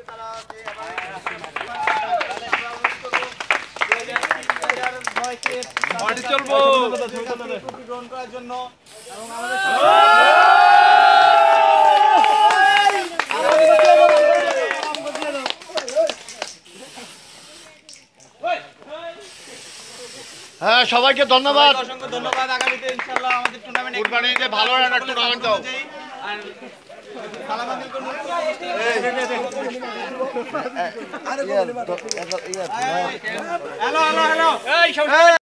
চলবো গ্রহণ করার জন্য এবং আমাদের হ্যাঁ সবাইকে ধন্যবাদ, অসংখ্য ধন্যবাদ। আগামীতে ইনশাআল্লাহ আমাদের টুর্নামেন্ট কুরবানিতে ভালো একটা টুর্নামেন্ট দাও। আর সালামাদিল কোন হ্যালো হ্যালো হ্যালো এই